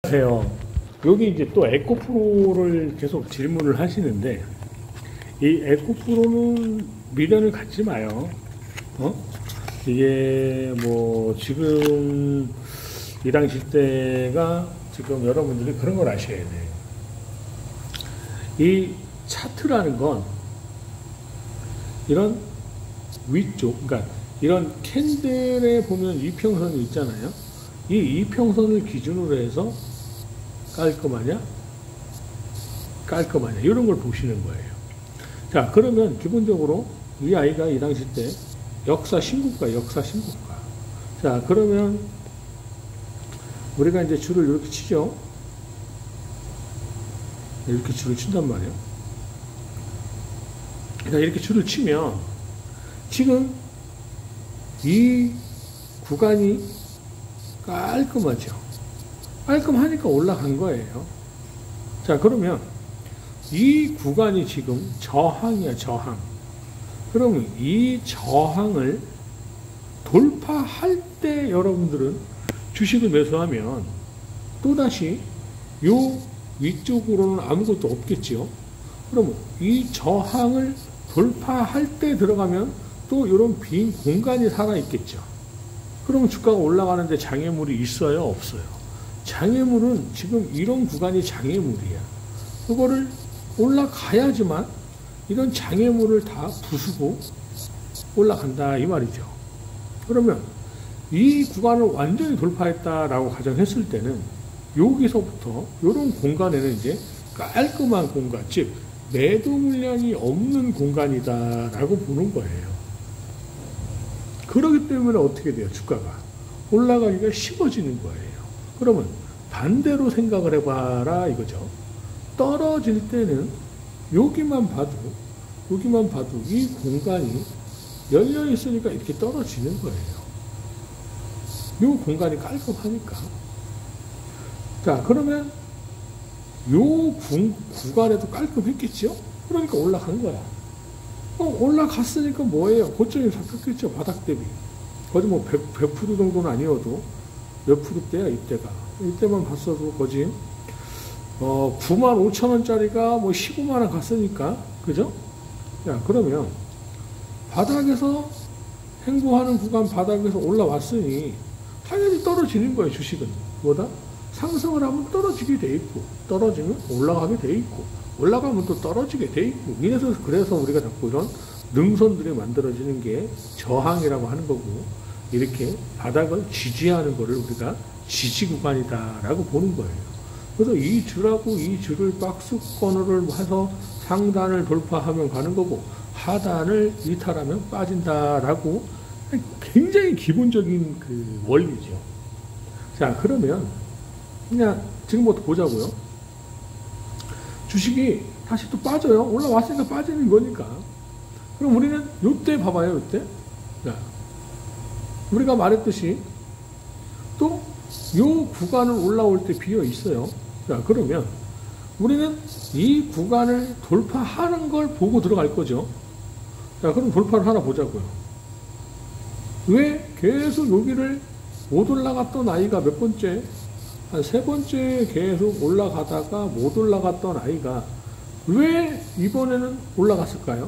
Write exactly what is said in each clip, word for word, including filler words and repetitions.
안녕하세요. 여기 이제 또 에코프로를 계속 질문을 하시는데, 이 에코프로는 미련을 갖지 마요. 어? 이게 뭐 지금 이 당시 때가 지금 여러분들이 그런 걸 아셔야 돼요. 이 차트라는 건 이런 위쪽, 그러니까 이런 캔들에 보면 이평선이 있잖아요. 이 이평선을 기준으로 해서 깔끔하냐? 깔끔하냐? 이런 걸 보시는 거예요. 자, 그러면 기본적으로 이 아이가 이 당시 때 역사 신고가, 역사 신고가. 자, 그러면 우리가 이제 줄을 이렇게 치죠? 이렇게 줄을 친단 말이에요. 그러니까 이렇게 줄을 치면 지금 이 구간이 깔끔하죠. 깔끔하니까 올라간 거예요. 자, 그러면 이 구간이 지금 저항이야, 저항. 그러면 이 저항을 돌파할 때 여러분들은 주식을 매수하면 또다시 요 위쪽으로는 아무것도 없겠죠. 그러면 이 저항을 돌파할 때 들어가면 또 이런 빈 공간이 살아있겠죠. 그러면 주가가 올라가는데 장애물이 있어요, 없어요? 장애물은 지금 이런 구간이 장애물이야. 그거를 올라가야지만 이런 장애물을 다 부수고 올라간다 이 말이죠. 그러면 이 구간을 완전히 돌파했다라고 가정했을 때는 여기서부터 이런 공간에는 이제 깔끔한 공간, 즉 매도 물량이 없는 공간이다라고 보는 거예요. 그렇기 때문에 어떻게 돼요? 주가가 올라가기가 쉬워지는 거예요. 그러면 반대로 생각을 해봐라 이거죠. 떨어질 때는 여기만 봐도 여기만 봐도 이 공간이 열려 있으니까 이렇게 떨어지는 거예요. 이 공간이 깔끔하니까. 자, 그러면 요 구, 구간에도 깔끔했겠죠? 그러니까 올라간 거야. 어, 올라갔으니까 뭐예요? 고점이 잡혔겠죠, 바닥 대비. 거의 뭐 백, 백 퍼센트 정도는 아니어도 몇 프로대야, 이때가. 이때만 봤어도 거지. 어, 구만 오천 원짜리가 뭐 십오만 원 갔으니까. 그죠? 야, 그러면 바닥에서 행보하는 구간 바닥에서 올라왔으니 당연히 떨어지는 거예요, 주식은. 뭐다? 상승을 하면 떨어지게 돼 있고, 떨어지면 올라가게 돼 있고, 올라가면 또 떨어지게 돼 있고. 이래서 그래서 우리가 자꾸 이런 능선들이 만들어지는 게 저항이라고 하는 거고, 이렇게 바닥을 지지하는 거를 우리가 지지 구간이다라고 보는 거예요. 그래서 이 줄하고 이 줄을 박스권을 해서 상단을 돌파하면 가는 거고, 하단을 이탈하면 빠진다라고 굉장히 기본적인 그 원리죠. 자, 그러면 그냥 지금부터 보자고요. 주식이 다시 또 빠져요. 올라왔으니까 빠지는 거니까. 그럼 우리는 요때 봐봐요, 요때. 자, 우리가 말했듯이 또 요 구간을 올라올 때 비어 있어요. 자, 그러면 우리는 이 구간을 돌파하는 걸 보고 들어갈 거죠. 자, 그럼 돌파를 하나 보자고요. 왜 계속 여기를 못 올라갔던 아이가 몇 번째? 한 세 번째 계속 올라가다가 못 올라갔던 아이가 왜 이번에는 올라갔을까요?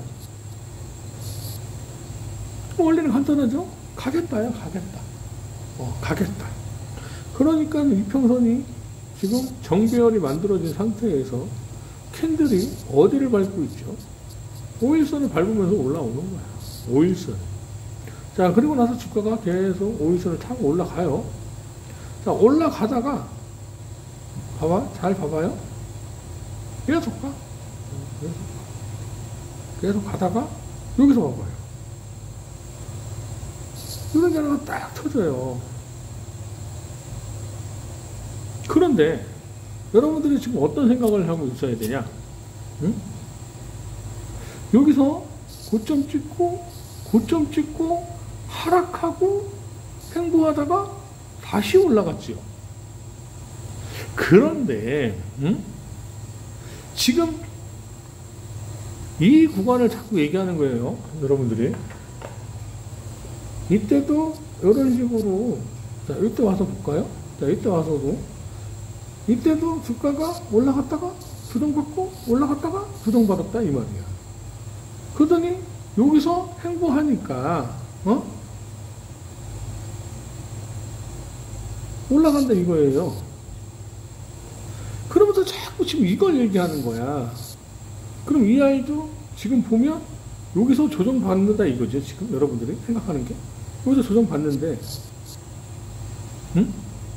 원리는 간단하죠? 가겠다야, 가겠다. 어, 가겠다. 그러니까 이평선이 지금 정배열이 만들어진 상태에서 캔들이 어디를 밟고 있죠? 오일선을 밟으면서 올라오는 거야. 오일선. 자, 그리고 나서 주가가 계속 오일선을 타고 올라가요. 자, 올라가다가 봐봐, 잘 봐봐요. 계속 가. 계속, 계속 가다가 여기서 봐봐요. 이런 게 하나 딱 터져요. 그런데 여러분들이 지금 어떤 생각을 하고 있어야 되냐? 응? 여기서 고점 찍고 고점 찍고 하락하고 횡보하다가 다시 올라갔지요. 그런데 응? 지금 이 구간을 자꾸 얘기하는 거예요, 여러분들이. 이때도 이런 식으로, 자, 이때 와서 볼까요? 자, 이때 와서도 이때도 주가가 올라갔다가 조정받고 올라갔다가 조정받았다 이 말이야. 그러더니 여기서 행보하니까 어? 올라간다 이거예요. 그러면서 자꾸 지금 이걸 얘기하는 거야. 그럼 이 아이도 지금 보면 여기서 조정받는다 이거죠. 지금 여러분들이 생각하는 게. 여기서 조정받는데 응?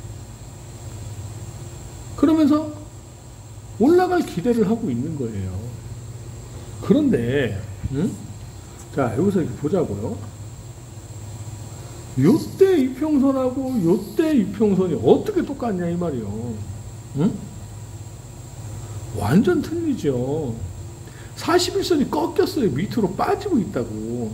그러면서 올라갈 기대를 하고 있는 거예요. 그런데 응? 자 여기서 이렇게 보자고요. 요때 이평선하고 요때 이평선이 어떻게 똑같냐 이 말이요. 응? 완전 틀리죠. 사십일 선이 꺾였어요. 밑으로 빠지고 있다고.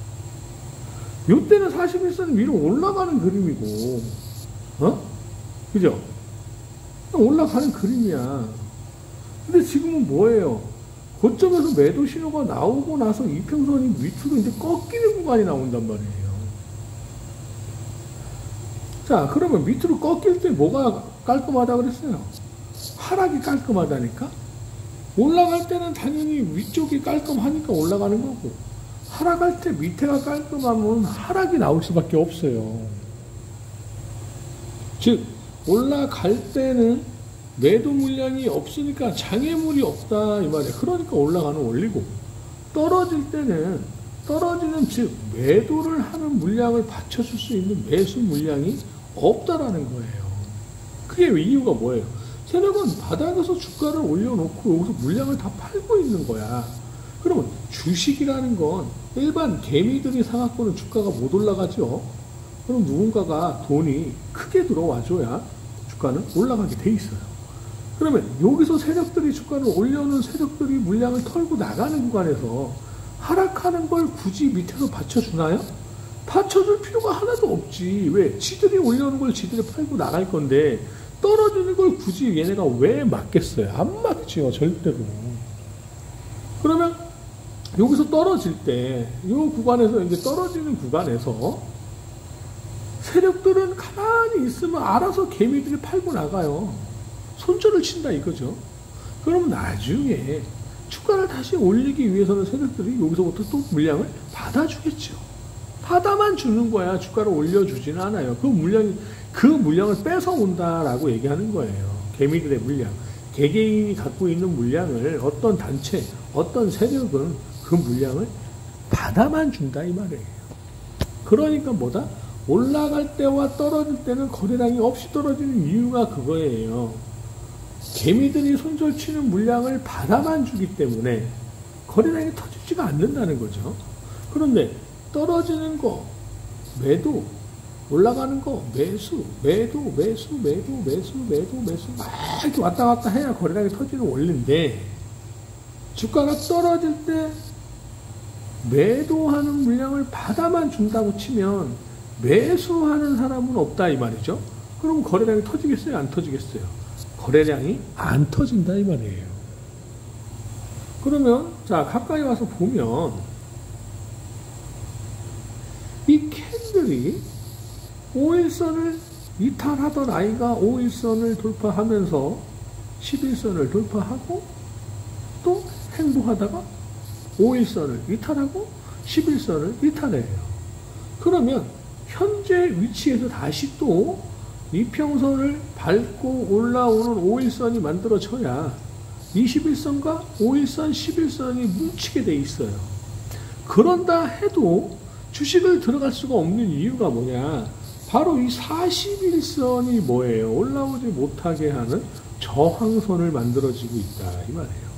요때는 사십일 선 위로 올라가는 그림이고 어? 그죠? 올라가는 그림이야. 근데 지금은 뭐예요? 고점에서 매도 신호가 나오고 나서 이평선이 밑으로 이제 꺾이는 구간이 나온단 말이에요. 자, 그러면 밑으로 꺾일 때 뭐가 깔끔하다 그랬어요? 하락이 깔끔하다니까? 올라갈 때는 당연히 위쪽이 깔끔하니까 올라가는 거고, 하락할 때 밑에가 깔끔하면 하락이 나올 수밖에 없어요. 즉, 올라갈 때는 매도 물량이 없으니까 장애물이 없다 이 말이야. 그러니까 올라가는 원리고, 떨어질 때는 떨어지는 즉 매도를 하는 물량을 받쳐줄 수 있는 매수 물량이 없다라는 거예요. 그게 이유가 뭐예요? 세력은 바닥에서 주가를 올려놓고 여기서 물량을 다 팔고 있는 거야. 그러면 주식이라는 건 일반 개미들이 사갖고는 주가가 못 올라가죠. 그럼 누군가가 돈이 크게 들어와줘야 주가는 올라가게 돼 있어요. 그러면 여기서 세력들이 주가를 올려놓은 세력들이 물량을 털고 나가는 구간에서 하락하는 걸 굳이 밑에서 받쳐주나요? 받쳐줄 필요가 하나도 없지. 왜? 지들이 올려놓은 걸 지들이 팔고 나갈 건데 떨어지는 걸 굳이 얘네가 왜 막겠어요? 안 막지요, 절대로. 그러면 여기서 떨어질 때, 이 구간에서 이제 떨어지는 구간에서 세력들은 가만히 있으면 알아서 개미들이 팔고 나가요. 손절을 친다 이거죠. 그럼 나중에 주가를 다시 올리기 위해서는 세력들이 여기서부터 또 물량을 받아주겠죠. 받아만 주는 거야. 주가를 올려주지는 않아요. 그 물량이, 그 물량을 뺏어온다라고 얘기하는 거예요. 개미들의 물량. 개개인이 갖고 있는 물량을 어떤 단체, 어떤 세력은 그 물량을 받아만 준다 이 말이에요. 그러니까 뭐다? 올라갈 때와 떨어질 때는 거래량이 없이 떨어지는 이유가 그거예요. 개미들이 손절치는 물량을 받아만 주기 때문에 거래량이 터지지가 않는다는 거죠. 그런데 떨어지는 거 매도, 올라가는 거 매수, 매도, 매수, 매도, 매수, 매도, 매수 막 이렇게 왔다 갔다 해야 거래량이 터지는 원리인데, 주가가 떨어질 때 매도하는 물량을 받아만 준다고 치면 매수하는 사람은 없다 이 말이죠. 그럼 거래량이 터지겠어요? 안 터지겠어요? 거래량이 안 터진다 이 말이에요. 그러면 자 가까이 와서 보면 이 캔들이 오일선을 이탈하던 아이가 오일선을 돌파하면서 십일선을 돌파하고 또 행보하다가 오일선을 이탈하고 십일선을 이탈해요. 그러면 현재 위치에서 다시 또 이평선을 밟고 올라오는 오일선이 만들어져야 이십일선과 오일선, 십일선이 뭉치게 돼 있어요. 그런다 해도 주식을 들어갈 수가 없는 이유가 뭐냐? 바로 이 사십일선이 뭐예요? 올라오지 못하게 하는 저항선을 만들어지고 있다 이 말이에요.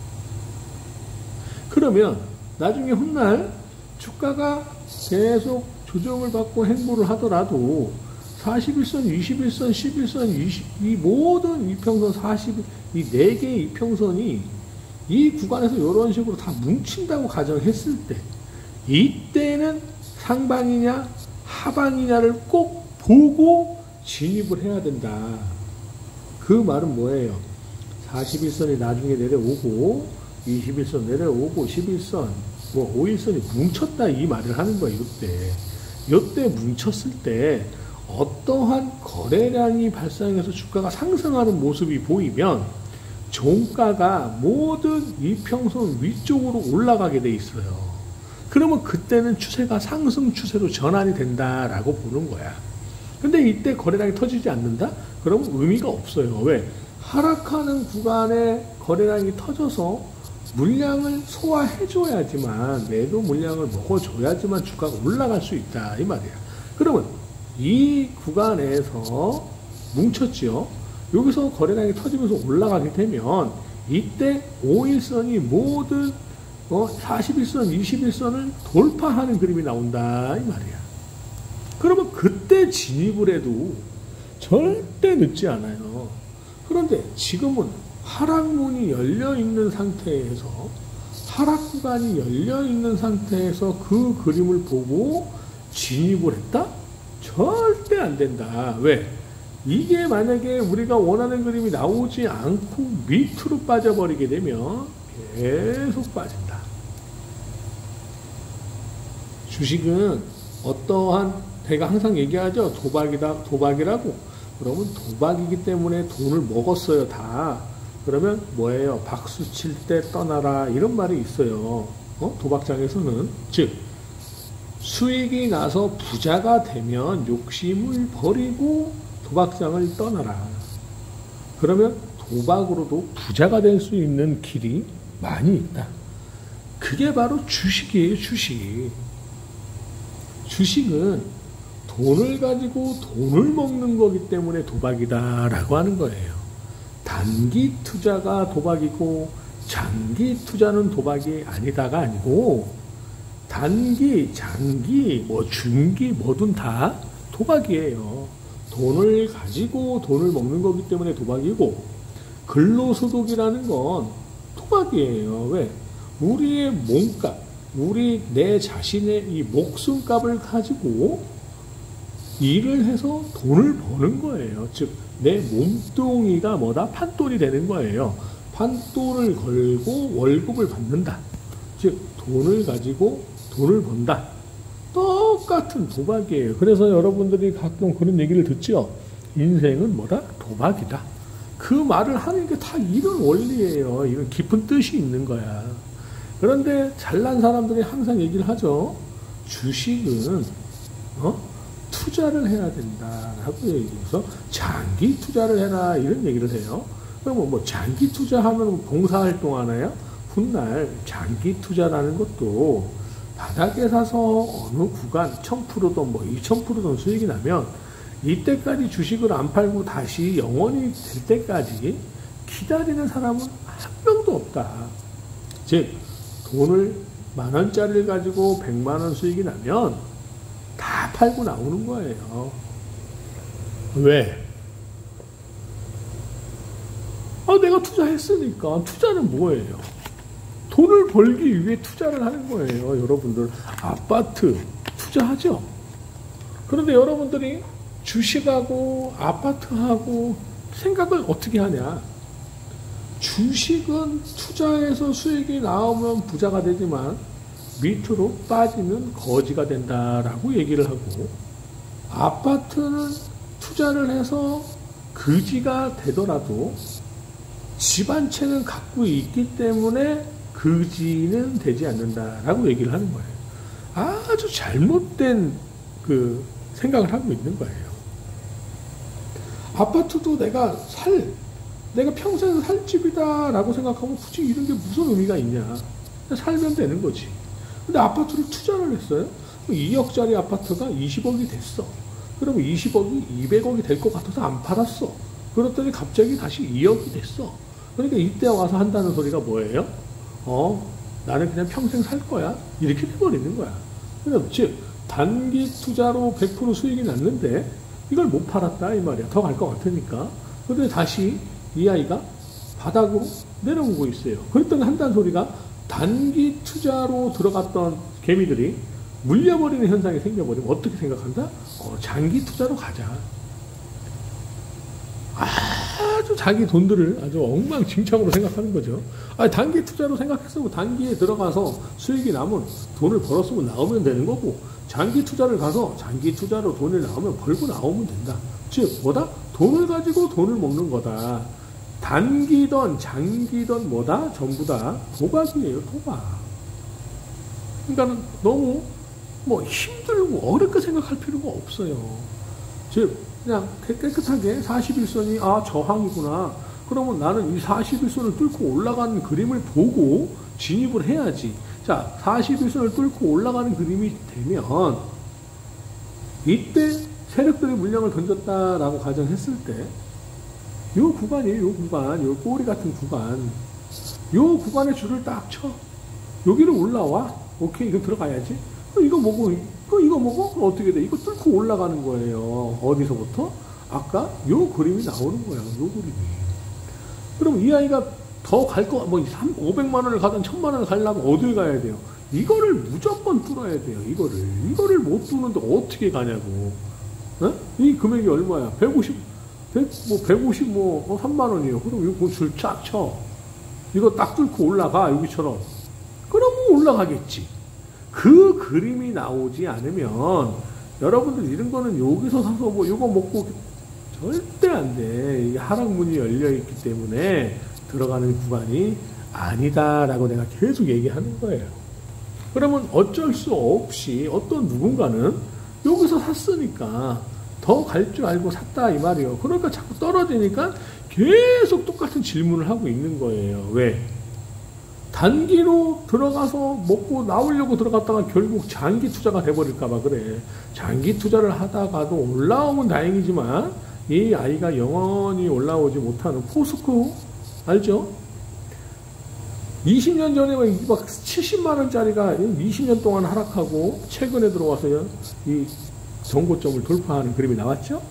그러면 나중에 훗날 주가가 계속 조정을 받고 행보를 하더라도 사십일선, 이십일선, 십일선, 이십, 이 모든 이평선 사십, 이 네 개의 이평선이 이 구간에서 이런 식으로 다 뭉친다고 가정했을 때, 이때는 상방이냐 하방이냐를 꼭 보고 진입을 해야 된다. 그 말은 뭐예요? 사십일선이 나중에 내려오고 이십일선 내려오고 십일선, 뭐 오일선이 뭉쳤다 이 말을 하는 거예요. 이때 이때 뭉쳤을 때 어떠한 거래량이 발생해서 주가가 상승하는 모습이 보이면 종가가 모든 이평선 위쪽으로 올라가게 돼 있어요. 그러면 그때는 추세가 상승 추세로 전환이 된다라고 보는 거야. 근데 이때 거래량이 터지지 않는다? 그러면 의미가 없어요. 왜? 하락하는 구간에 거래량이 터져서 물량을 소화해줘야지만, 매도 물량을 먹어줘야지만 주가가 올라갈 수 있다 이 말이야. 그러면 이 구간에서 뭉쳤지요. 여기서 거래량이 터지면서 올라가게 되면 이때 오일선이 모든 어, 사십일선, 이십일선을 돌파하는 그림이 나온다 이 말이야. 그러면 그때 진입을 해도 절대 늦지 않아요. 그런데 지금은 하락문이 열려있는 상태에서, 하락 구간이 열려있는 상태에서 그 그림을 보고 진입을 했다? 절대 안 된다. 왜? 이게 만약에 우리가 원하는 그림이 나오지 않고 밑으로 빠져버리게 되면 계속 빠진다. 주식은 어떠한, 제가 항상 얘기하죠. 도박이다, 도박이라고. 그러면 도박이기 때문에 돈을 먹었어요, 다. 그러면 뭐예요? 박수 칠 때 떠나라. 이런 말이 있어요. 어? 도박장에서는. 즉, 수익이 나서 부자가 되면 욕심을 버리고 도박장을 떠나라. 그러면 도박으로도 부자가 될 수 있는 길이 많이 있다. 그게 바로 주식이에요, 주식. 주식은 돈을 가지고 돈을 먹는 거기 때문에 도박이다라고 하는 거예요. 단기 투자가 도박이고 장기 투자는 도박이 아니다가 아니고, 단기, 장기, 뭐 중기 뭐든 다 도박이에요. 돈을 가지고 돈을 먹는 거기 때문에 도박이고, 근로소득이라는 건 도박이에요. 왜? 우리의 몸값, 우리 내 자신의 이 목숨값을 가지고 일을 해서 돈을 버는 거예요. 즉, 내 몸뚱이가 뭐다? 판돈이 되는 거예요. 판돈을 걸고 월급을 받는다. 즉, 돈을 가지고 돈을 번다. 똑같은 도박이에요. 그래서 여러분들이 가끔 그런 얘기를 듣죠. 인생은 뭐다? 도박이다. 그 말을 하는 게 다 이런 원리예요. 이런 깊은 뜻이 있는 거야. 그런데 잘난 사람들이 항상 얘기를 하죠. 주식은 어? 투자를 해야 된다라고 얘기해서 장기 투자를 해라 이런 얘기를 해요. 그러면 뭐 장기 투자하면 봉사활동 하나요? 훗날 장기 투자라는 것도 바닥에 사서 어느 구간 천 퍼센트든 뭐 이천 퍼센트든 수익이 나면 이때까지 주식을 안 팔고 다시 영원히 될 때까지 기다리는 사람은 한 명도 없다. 즉, 돈을 만 원짜리를 가지고 백만 원 수익이 나면 다 팔고 나오는 거예요. 왜? 아, 내가 투자했으니까. 투자는 뭐예요? 돈을 벌기 위해 투자를 하는 거예요. 여러분들 아파트 투자하죠? 그런데 여러분들이 주식하고 아파트하고 생각을 어떻게 하냐? 주식은 투자해서 수익이 나오면 부자가 되지만 밑으로 빠지면 거지가 된다라고 얘기를 하고, 아파트는 투자를 해서 거지가 되더라도 집 한 채는 갖고 있기 때문에 거지는 되지 않는다라고 얘기를 하는 거예요. 아주 잘못된 그 생각을 하고 있는 거예요. 아파트도 내가 살, 내가 평생 살 집이다라고 생각하면 굳이 이런 게 무슨 의미가 있냐. 살면 되는 거지. 근데 아파트를 투자를 했어요. 이억짜리 아파트가 이십억이 됐어. 그러면 이십억이 이백억이 될 것 같아서 안 팔았어. 그랬더니 갑자기 다시 이억이 됐어. 그러니까 이때 와서 한다는 소리가 뭐예요? 어, 나는 그냥 평생 살 거야. 이렇게 돼버리는 거야. 그러니까 즉, 단기 투자로 백 퍼센트 수익이 났는데 이걸 못 팔았다 이 말이야. 더 갈 것 같으니까. 그런데 다시 이 아이가 바닥으로 내려오고 있어요. 그랬더니 한다는 소리가 단기 투자로 들어갔던 개미들이 물려버리는 현상이 생겨버리면 어떻게 생각한다? 어, 장기 투자로 가자. 아, 아주 자기 돈들을 아주 엉망진창으로 생각하는 거죠. 아니, 단기 투자로 생각했으면 단기에 들어가서 수익이 나면 돈을 벌었으면 나오면 되는 거고, 장기 투자를 가서 장기 투자로 돈을 나오면 벌고 나오면 된다. 즉 뭐다? 돈을 가지고 돈을 먹는 거다. 단기든 장기든 뭐다? 전부 다 도박이에요, 도박. 그러니까 너무 뭐 힘들고 어렵게 생각할 필요가 없어요. 즉 그냥 깨끗하게 사십일 선이 아 저항이구나. 그러면 나는 이 사십일 선을 뚫고 올라가는 그림을 보고 진입을 해야지. 자, 사십일 선을 뚫고 올라가는 그림이 되면 이때 세력들이 물량을 던졌다라고 가정했을 때 요 구간이에요. 요 구간, 요 꼬리 같은 구간, 요 구간에 줄을 딱 쳐. 여기를 올라와. 오케이, 이거 들어가야지. 이거 뭐고, 이거 뭐고, 어떻게 돼? 이거 뚫고 올라가는 거예요. 어디서부터? 아까 요 그림이 나오는 거야. 요 그림이. 그럼 이 아이가 더 갈 거, 뭐, 오백만 원을 가든 천만 원을 가려면 어딜 가야 돼요? 이거를 무조건 뚫어야 돼요. 이거를. 이거를 못 뚫는데 어떻게 가냐고. 어? 이 금액이 얼마야? 백오십, 백, 뭐, 백오십, 뭐, 어, 삼만 원이에요. 그럼 이거 줄 쫙 쳐. 이거 딱 뚫고 올라가, 여기처럼. 그러면 올라가겠지. 그 그림이 나오지 않으면, 여러분들 이런 거는 여기서 사서 뭐, 이거 먹고, 절대 안 돼. 이 하락문이 열려있기 때문에 들어가는 구간이 아니다라고 내가 계속 얘기하는 거예요. 그러면 어쩔 수 없이 어떤 누군가는 여기서 샀으니까 더 갈 줄 알고 샀다 이 말이에요. 그러니까 자꾸 떨어지니까 계속 똑같은 질문을 하고 있는 거예요. 왜? 단기로 들어가서 먹고 나오려고 들어갔다가 결국 장기 투자가 돼버릴까봐 그래. 장기 투자를 하다가도 올라오면 다행이지만 이 아이가 영원히 올라오지 못하는 포스코 알죠? 이십 년 전에 막 칠십만 원짜리가 이십 년 동안 하락하고 최근에 들어와서 이 정고점을 돌파하는 그림이 나왔죠?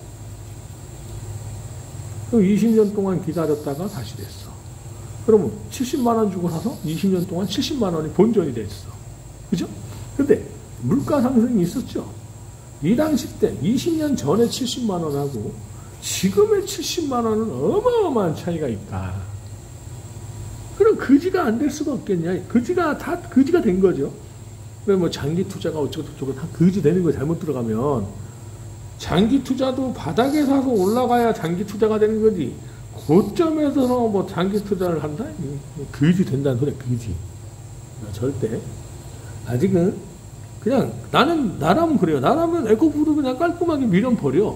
이십 년 동안 기다렸다가 다시 됐어. 그러면 칠십만 원 주고 사서 이십 년 동안 칠십만 원이 본전이 됐어. 그죠? 근데 물가 상승이 있었죠? 이 당시 때 이십 년 전에 칠십만 원하고 지금의 칠십만 원은 어마어마한 차이가 있다. 그럼 그지가 안 될 수가 없겠냐? 그지가 다 그지가 된 거죠. 왜 뭐 장기 투자가 어쩌고저쩌고 다 그지 되는 거 잘못 들어가면 장기 투자도 바닥에 사서 올라가야 장기 투자가 되는 거지. 고점에서 뭐 장기 투자를 한다? 그지 된다는 소리야, 그지. 절대. 아직은 그냥 나는 나라면 그래요. 나라면 에코푸드 그냥 깔끔하게 밀어 버려.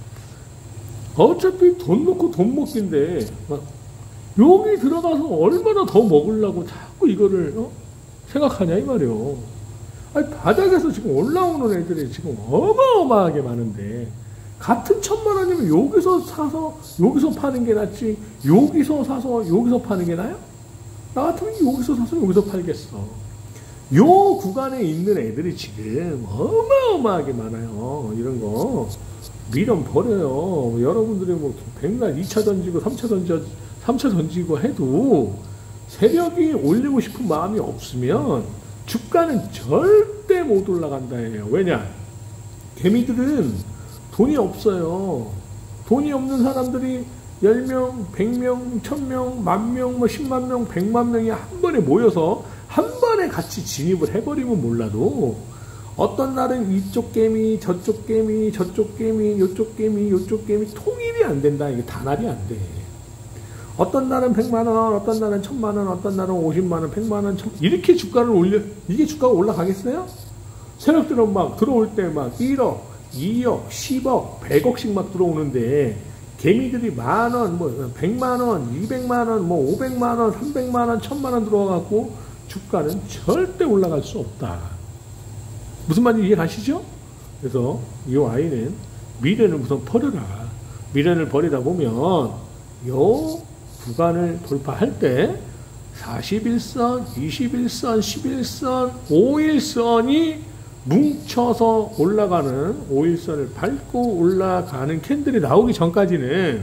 어차피 돈 먹고 돈 먹기인데 막 여기 들어가서 얼마나 더 먹으려고 자꾸 이거를 어? 생각하냐 이 말이요. 아니 바닥에서 지금 올라오는 애들이 지금 어마어마하게 많은데 같은 천만 원이면 여기서 사서 여기서 파는 게 낫지 여기서 사서 여기서 파는 게 나아요? 나 같으면 여기서 사서 여기서 팔겠어. 요 구간에 있는 애들이 지금 어마어마하게 많아요. 이런 거 미련 버려요. 여러분들이 뭐 백날 이 차 던지고 삼 차 던져 삼 차 던지고 해도 세력이 올리고 싶은 마음이 없으면 주가는 절대 못 올라간다예요. 왜냐? 개미들은 돈이 없어요. 돈이 없는 사람들이 열 명, 백 명, 천 명, 만 명, 뭐 십만 명, 백만 명이 한 번에 모여서 한 번에 같이 진입을 해버리면 몰라도 어떤 날은 이쪽 개미, 저쪽 개미, 저쪽 개미, 요쪽 개미, 요쪽 개미 통일이 안 된다. 이게 단합이 안 돼. 어떤 날은 백만 원, 어떤 날은 천만 원, 어떤 날은 오십만 원, 백만 원, 천, 이렇게 주가를 올려, 이게 주가가 올라가겠어요? 세력들은 막 들어올 때 막 일억, 이억, 십억, 백억씩 막 들어오는데, 개미들이 만 원, 뭐, 백만 원, 이백만 원, 뭐, 오백만 원, 삼백만 원, 천만 원 들어와갖고, 주가는 절대 올라갈 수 없다. 무슨 말인지 이해 가시죠? 그래서, 이 아이는 미련을 우선 버려라. 미련을 버리다 보면, 요, 구간을 돌파할 때 사십일 선, 이십일 선, 십일 선, 오일 선이 뭉쳐서 올라가는 오일 선을 밟고 올라가는 캔들이 나오기 전까지는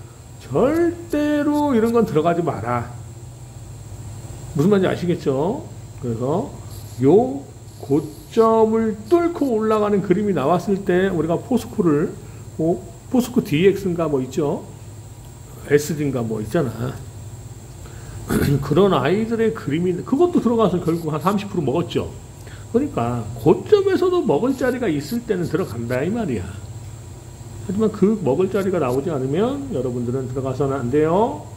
절대로 이런 건 들어가지 마라. 무슨 말인지 아시겠죠? 그래서 요 고점을 뚫고 올라가는 그림이 나왔을 때 우리가 포스코를 뭐 포스코 디엑스인가 뭐 있죠? 에스디인가 뭐 있잖아. 그런 아이들의 그림이 그것도 들어가서 결국 한 삼십 퍼센트 먹었죠. 그러니까 고점에서도 먹을 자리가 있을 때는 들어간다 이 말이야. 하지만 그 먹을 자리가 나오지 않으면 여러분들은 들어가서는 안 돼요.